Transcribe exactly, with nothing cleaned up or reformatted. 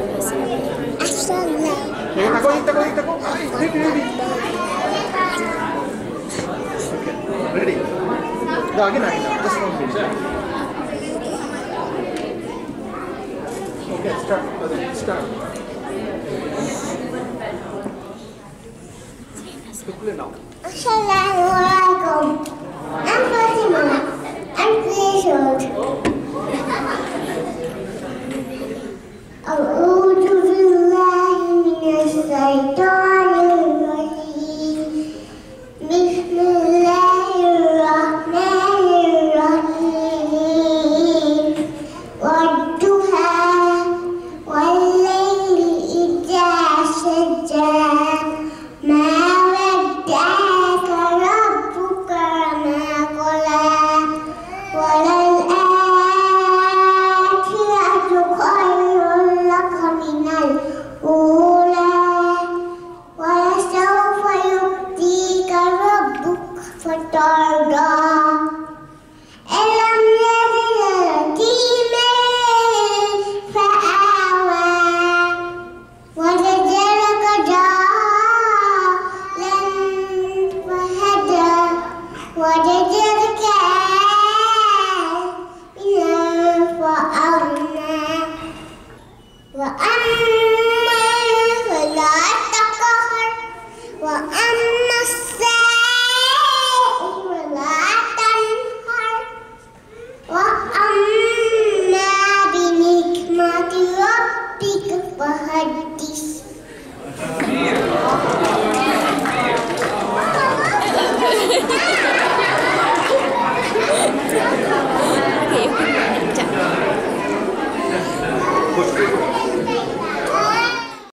Assalam. Eh, tako, tako, tako. Ready, ready. Ready. No, again, again. Just one minute. Okay, start. Start. Quickly now. Assalamualaikum. I'm Fatima. I'm three years old. أعوذ بالله من الشيطان الرجيم. بسم الله الرحمن الرحيم. والضحى والليل إذا سجى ما ودعك ربك وما قلى وللآخرة خير لك من الأولى ولسوف يؤتيك ربك فترضى. ألم يجدك يتيما فآوى ووجدك ضالا فهدى ووجدك عائلا فأغنى وأما فلا تقهر وأما السائل فلا تنهر وأما بنعمة ربك فحدث. Push, push.